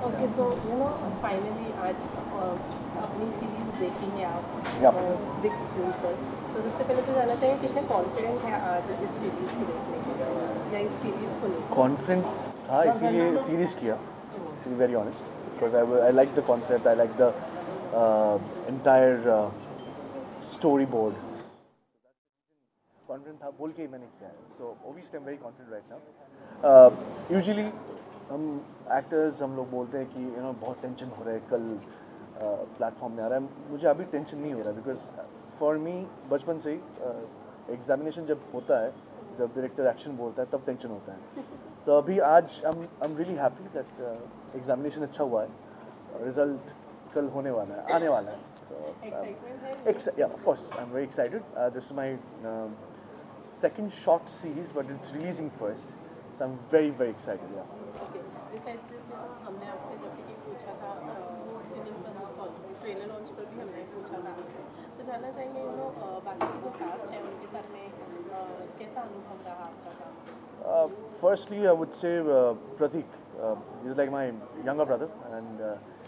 Okay, so finally आज अपनी series देखी है आप Yep. बिग स्क्रीन पर। तो सबसे पहले तो जानना चाहिए कितने कॉन्फिडेंट हैं आज इस सीरीज को देखने के लिए या इस सीरीज को लेकर। कॉन्फिडेंट था इसीलिए सीरीज किया, to be very honest, because I like the concept, I like the entire storyboard. Confident था बोल के ही मैंने किया है, so obviously I'm very confident right now. Usually हम एक्टर्स हम लोग बोलते हैं कि बहुत टेंशन हो रहा है, कल प्लेटफॉर्म में आ रहा है. मुझे अभी टेंशन नहीं हो रहा, बिकॉज फॉर मी बचपन से ही एग्जामिनेशन जब होता है, जब डायरेक्टर एक्शन बोलता है तब टेंशन होता है. तो अभी आज I am really happy that examination अच्छा हुआ है, रिजल्ट कल होने वाला है, आने वाला है. Yeah, of course, I'm very excited. This is my second short series, but it's releasing first, so I'm very, very excited. Yeah. Okay. Besides this, हमने आपसे जैसे कि पूछा था ट्रेलर लॉन्च पर भी हमने पूछा था आपसे, तो जानना चाहेंगे बाकी की जो कास्ट है उनके साथ में कैसा अनुभव रहा आपका काम? Firstly, I would say Pratik. He's like my younger brother, and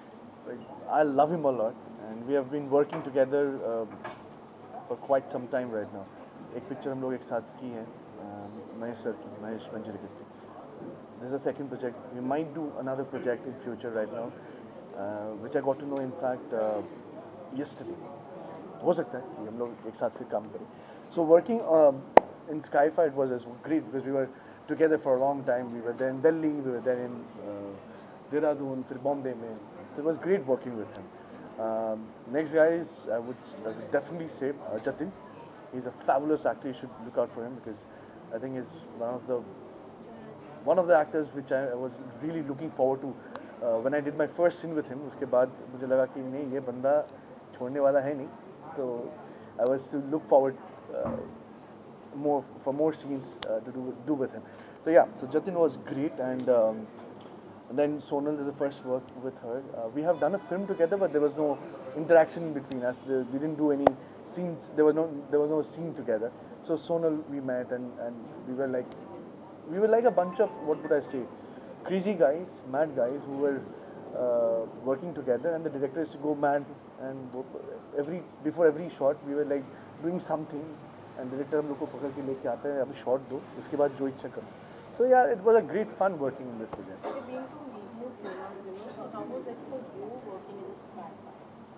I love him a lot. And we have been working together for quite some time right now. एक पिक्चर हम लोग एक साथ की है, महेश सर की, महेश मंजरेकर की. This is a second project. We might do another project in future right now, which I got to know in fact yesterday. हो सकता है कि हम लोग एक साथ फिर काम करें. So working in Skyfire was great because we were together for a long time. We were there in Delhi, we were there in Dehradun, फिर Bombay में. So it was great working with him. Next guy is I would definitely say Jatin. He's a fabulous actor. You should look out for him because I think he's one of the actors which I was really looking forward to when I did my first scene with him. उसके बाद मुझे लगा कि नहीं ये बंदा छोड़ने वाला है नहीं, तो I was to look forward for more scenes to do with him. So yeah, so Jatin was great, and then Sonal is the first work with her. We have done a film together, but there was no interaction in between us. We didn't do any scenes. There was no scene together. So Sonal we met, and we were like a bunch of, what would I say, crazy guys, mad guys who were working together, and the director used to go mad, and before every shot we were like doing something, and director हम लोग को पकड़ के लेके आता है, अभी shot दो, उसके बाद जो इच्छा करो. So yeah, it was a great fun working in this project. Okay, being from regional cinemas, how was it for you working in Skyfire?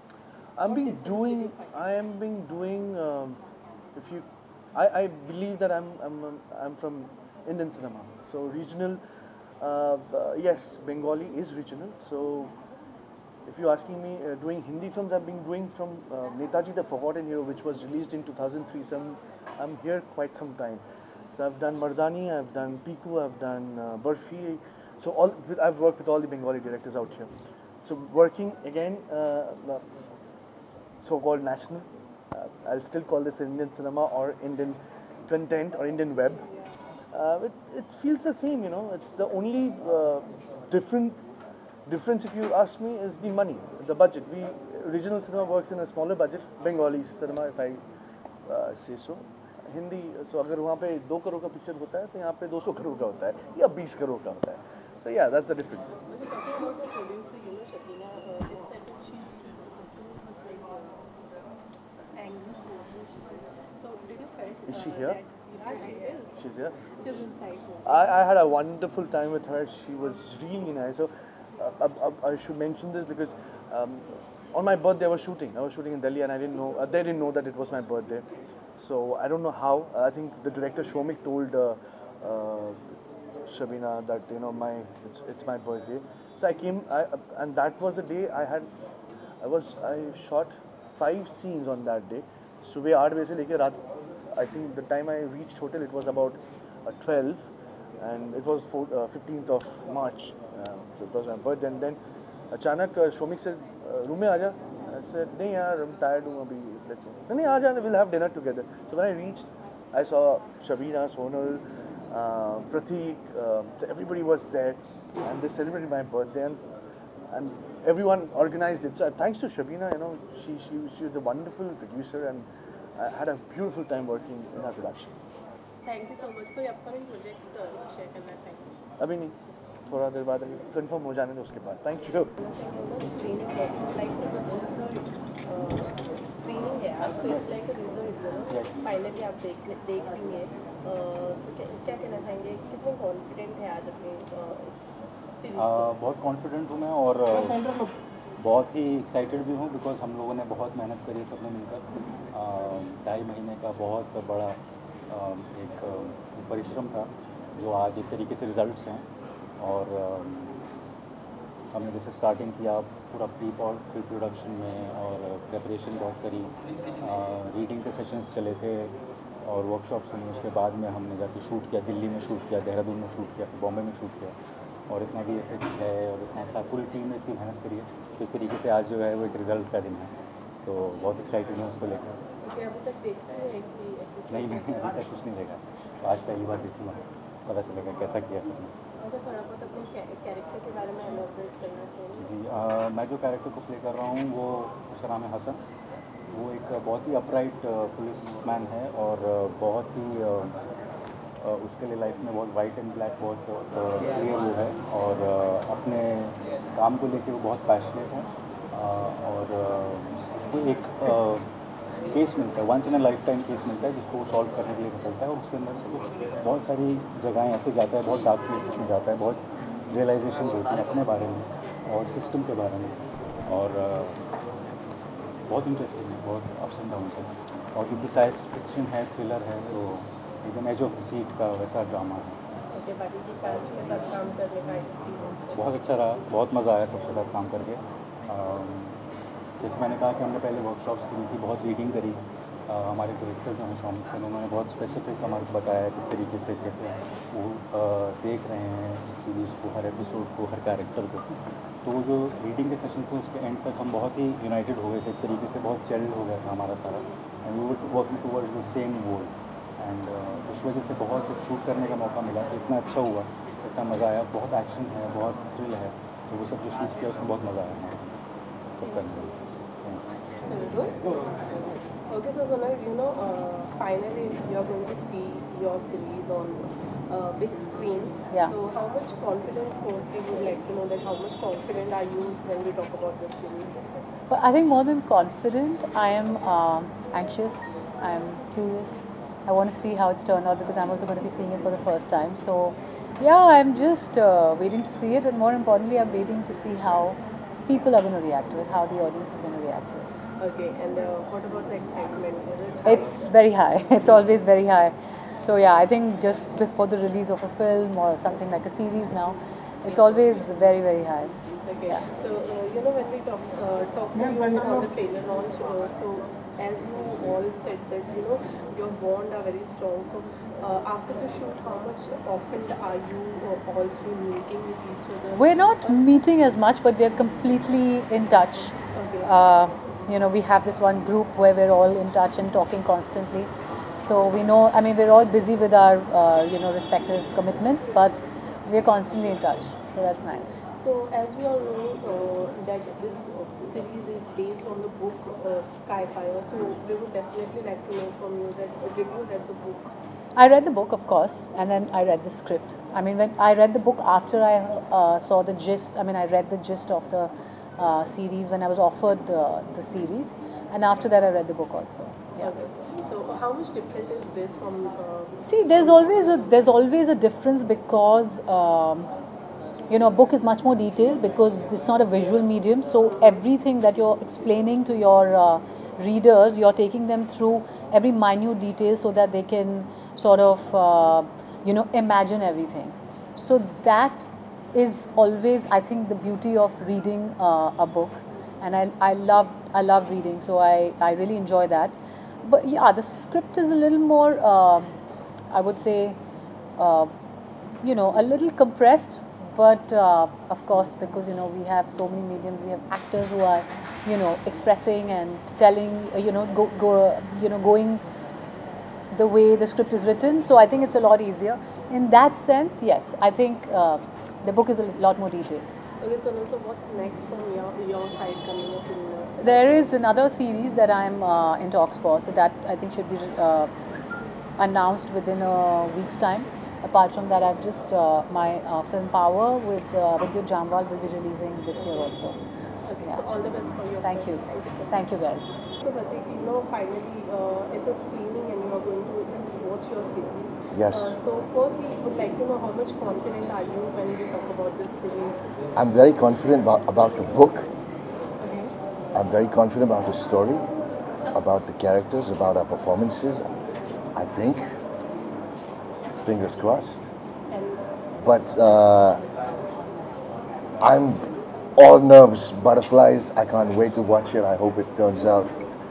I am being doing. If you, I believe that I'm from Indian cinema. So regional, yes, Bengali is regional. So if you're asking me, doing Hindi films, I've been doing from Netaji the Forgotten Hero, which was released in 2003. So I'm here quite some time. So I've done Mardani, I've done Piku, I've done Barfi. So I've worked with all the Bengali directors out here. So working again, so-called national. I'll still call this Indian cinema or Indian content or Indian web. It feels the same, It's the only difference, if you ask me, is the money, the budget. Regional cinema works in a smaller budget. Bengali cinema, if I say so. Hindi, so अगर वहाँ पे 2 करोड़ का picture होता है तो यहाँ पे 200 करोड़ का होता है या 20 करोड़ का होता है. So yeah, that's the difference. Talking about the producer, Shabina, it's said that she's too much like angry person she is. So did you felt Is she here? Yeah, she is. She's here. She's inside. I had a wonderful time with her. She was really nice. So I should mention this because on my birthday I was shooting in Delhi, and I didn't know they didn't know that it was my birthday. So I don't know how. I think the director Shomik told Shabina that it's my birthday. So I came, and that was the day I shot 5 scenes on that day. सुबह 8 बजे से लेके रात, I think the time I reached hotel it was about 12, and it was 15th of March. So it was my birthday, and then अचानक Shomik said room में आ जा. I said नहीं यार, I'm tired हूँ अभी, let's go. नहीं आ जा, we'll have dinner together. So when I reached, I saw Shabina, Sonal, Pratik, so everybody was there, and they celebrated my birthday, and everyone organized it. So thanks to Shabina, she was a wonderful producer, and I had a beautiful time working in her production. Thank you so much. कोई upcoming project share करना चाहिए? अभी नहीं. थोड़ा देर बाद confirm हो जाने दो उसके बाद. Thank you. स्क्रीनिंग है आज तो it's like a result finally आप देख लेंगे. क्या कहना चाहेंगे, कितने कॉन्फिडेंट है आज अपने इस सीरीज? बहुत कॉन्फिडेंट हूँ मैं और बहुत ही एक्साइटेड भी हूँ बिकॉज हम लोगों ने बहुत मेहनत करी सबने मिलकर. 2.5 महीने का बहुत बड़ा एक परिश्रम था जो आज एक तरीके से रिजल्ट्स हैं. और हमने जैसे स्टार्टिंग किया पूरा प्री प्रोडक्शन में और प्रिपरेशन बहुत करी. रीडिंग के सेशंस चले थे और वर्कशॉप्स हुई. उसके बाद में हमने जाके शूट किया, दिल्ली में शूट किया, देहरादून में शूट किया, फिर बॉम्बे में शूट किया. और इतना भी इफेक्ट है और इतना सा पूरी टीम ने इतनी मेहनत करी है तो इस तरीके से आज जो है वो एक रिज़ल्ट का दिन है. तो बहुत एक्साइटेड हूँ उसको लेकर. अभी तक देखा है कि नहीं, मैंने अभी तक कुछ नहीं देखा. तो आज पहली बार देखूँगा, पता चलेगा कैसा किया तुमने. अगर थोड़ा बहुत अपने कैरेक्टर के बारे में एलॉबरेट करना चाहिए. जी, मैं जो कैरेक्टर को प्ले कर रहा हूँ वो उसका नाम है हसन. वो एक बहुत ही अपराइट पुलिसमैन है और बहुत ही उसके लिए लाइफ में बहुत वाइट एंड ब्लैक बहुत क्लियर वो है. और अपने काम को लेके वो बहुत पैशनेट है. और उसको एक केस मिलता है, once in a lifetime case मिलता है जिसको वो सॉल्व करने के लिए निकलता है. और उसके अंदर से बहुत सारी जगहें ऐसे जाता है, बहुत डार्क प्लेसेस में जाता है, बहुत रियलाइजेशन होती हैं अपने बारे में और सिस्टम के बारे में. और बहुत इंटरेस्टिंग है, बहुत अप्स एंड डाउन्स है. और क्योंकि साइंस फिक्शन है, थ्रिलर है, तो एकदम एज ऑफ द सीट का वैसा ड्रामा है. बहुत अच्छा रहा, बहुत मज़ा आया सबके साथ काम करके. जैसे मैंने कहा कि हमने पहले वर्कशॉप्स की थी, बहुत रीडिंग करी. हमारे डायरेक्टर जो हैं शॉमिक सर, उन्होंने बहुत स्पेसिफिक हमारे को बताया किस तरीके से कैसे वो देख रहे हैं इस सीरीज़ को, हर एपिसोड को, हर कैरेक्टर को. तो वो जो रीडिंग के सेशन थे उसके एंड तक हम बहुत ही यूनाइटेड हो गए थे, एक तरीके से बहुत जेल्ड हो गया था हमारा सारा. And we were working towards the same goal. And उस वजह से बहुत शूट करने का मौका मिला. इतना अच्छा हुआ, इतना मज़ा आया. बहुत एक्शन है, बहुत थ्रिल है. तो वो सब जो शूट किया उसमें बहुत मज़ा आया सब करने में. Okay, so Sonal, finally you are going to see your series on big screen. Yeah. So how much confident, firstly, would like to know that how much confident are you when we talk about this series? But I think more than confident, I am anxious, I am curious. I want to see how it's turned out because I'm also going to be seeing it for the first time. So yeah, I'm just waiting to see it, and more importantly, I'm waiting to see how people are going to react to it, how the audience is going to react to it. Okay, and what about the excitement? Is it It's very high. It's always very high. So yeah, I think just before the release of a film or something like a series now, it's always very, very high. Okay. Yeah. So when we talk to you on the trailer launch, so as you all said that your bond are very strong. So after the shoot, how much often are you all three meeting with each other? We're not meeting as much, but we're completely in touch. Okay. We have this one group where we're all in touch and talking constantly. So we know, I mean, we're all busy with our, respective commitments, but we're constantly in touch. So that's nice. So as we all know that this series is based on the book Skyfire, so we would definitely like to know from you that did you read the book? I read the book, of course, and then I read the script. I mean, when I read the book after I saw the gist, I mean, I read the gist of the series when I was offered the series, and after that I read the book also. Yeah. Okay. So how much different is this from? See, there's always a difference because a book is much more detailed because it's not a visual medium. So everything that you're explaining to your readers, you're taking them through every minute detail so that they can sort of imagine everything. So that is always, I think, the beauty of reading a book, and I love reading, so I really enjoy that. But yeah, the script is a little more, I would say, a little compressed. But of course, because we have so many mediums, we have actors who are expressing and telling, going the way the script is written. So I think it's a lot easier in that sense. Yes, I think the book is a lot more detailed. Okay, so what's next from your side coming up in? There is another series that I'm in talks for, so that I think should be announced within a week's time. Apart from that, I've just my film Power with Vidyut Jamwal will be releasing this year also. Okay, Yeah. so all the best for your Thank film. you. Thank you so much. Thank you, guys. So Pratik, finally it's a screening and you are going to just watch your series. Yes. So firstly, I would like to know how much confident are you when we talk about this series? I'm very confident about the book. Okay. I'm very confident about the story, about the characters, about our performances. I think. Fingers crossed. And But I'm all nerves, butterflies. I can't wait to watch it. I hope it turns out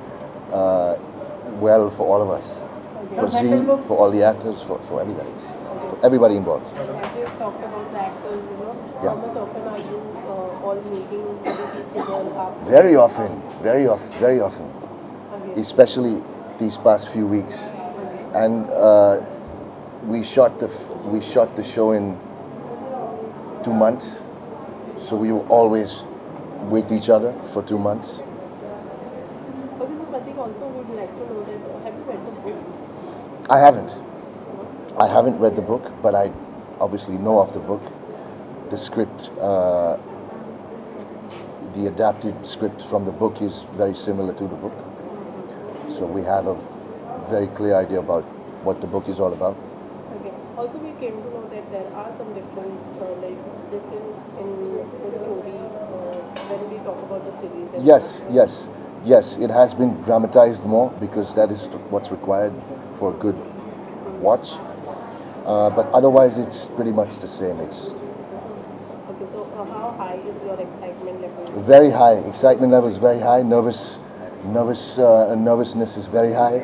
well for all of us. For Z, for all the actors, for everybody. For everybody involved. as you talked about the actors, Yeah. how much often are you all meeting with each other after? Very often, very often, very often. Okay. Especially these past few weeks. And we shot the show in 2 months. So we were always with each other for 2 months. Okay, so Pratik also would like to know that have you read the book? I haven't. I haven't read the book, but I obviously know of the book. The script, the adapted script from the book is very similar to the book. So we have a very clear idea about what the book is all about. Okay. Also, we came to know that there are some difference, like it's different in the story when we talk about the series. and- Yes, yes, yes. It has been dramatized more because that is what's required for a good watch. But otherwise, it's pretty much the same. It's Okay, so how high is your excitement level? very high. Excitement level is very high. Nervousness is very high.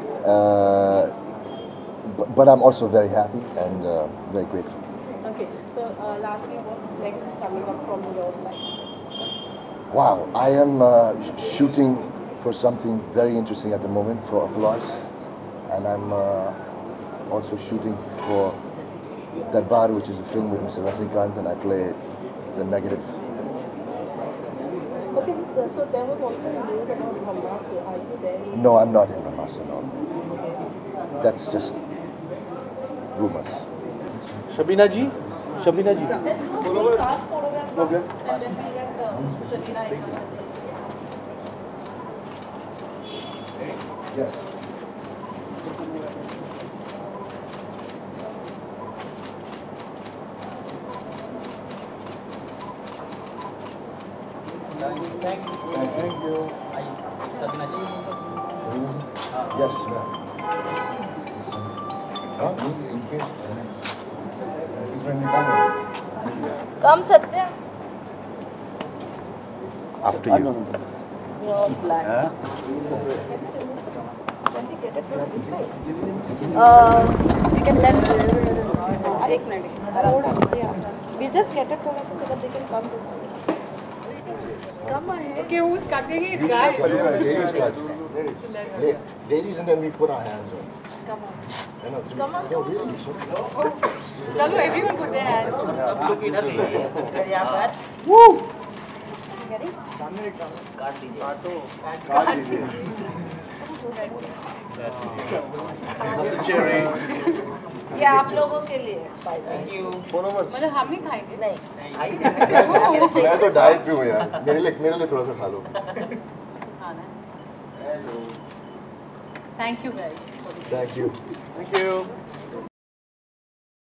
But I'm also very happy and very grateful. Okay, so lastly, what's next coming up from your side? Wow, I am shooting for something very interesting at the moment for Applause, and I'm also shooting for Darbar, which is a film with Mr. Rajnikant, and I play the negative. Okay, so there was also news about Brahmastra. Are you there? No, I'm not in Brahmastra, no. That's just rumors. Shabina ji? Shabina ji? Let's go to cast photograph Okay. and then we get Shabina Ikram. Yes. Thank you. Yes, ma'am. Come, Satya. After you. You're all black. Can we get it from this side? You can then. एक minute we just get it थोड़ा सा so that they can come this way. Come ahead. Okay, who's cutting it, Ladies, and then we put our hands on. Come on. Come on. No, really. So, Chalo, everyone put their hands. Ready? ये आप लोगों के लिए मतलब हम नहीं खाएंगे नहीं मैं तो डाइट पे हूँ यार. मेरे लिए थोड़ा सा खा लो. Thank you, guys. Thank you. Thank you.